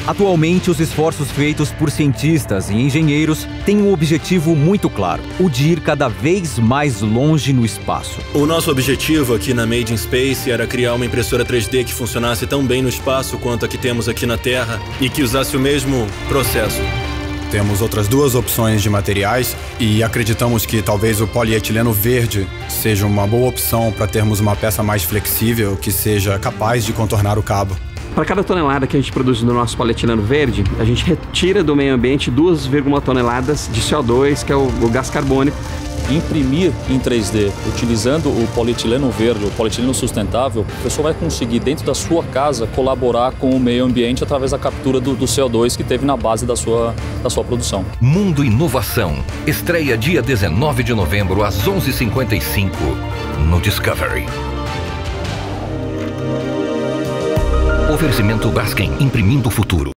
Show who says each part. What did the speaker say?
Speaker 1: Atualmente, os esforços feitos por cientistas e engenheiros têm um objetivo muito claro: o de ir cada vez mais longe no espaço.
Speaker 2: O nosso objetivo aqui na Made in Space era criar uma impressora 3D que funcionasse tão bem no espaço quanto a que temos aqui na Terra e que usasse o mesmo processo.
Speaker 3: Temos outras duas opções de materiais e acreditamos que talvez o polietileno verde seja uma boa opção para termos uma peça mais flexível que seja capaz de contornar o cabo.
Speaker 4: Para cada tonelada que a gente produz no nosso polietileno verde, a gente retira do meio ambiente 2,1 toneladas de CO2, que é o gás carbônico.
Speaker 5: Imprimir em 3D, utilizando o polietileno verde, o polietileno sustentável, a pessoa vai conseguir, dentro da sua casa, colaborar com o meio ambiente através da captura do CO2 que teve na base da sua produção.
Speaker 6: Mundo Inovação. Estreia dia 19 de novembro, às 11h55, no Discovery. Oferecimento Braskem, imprimindo o futuro.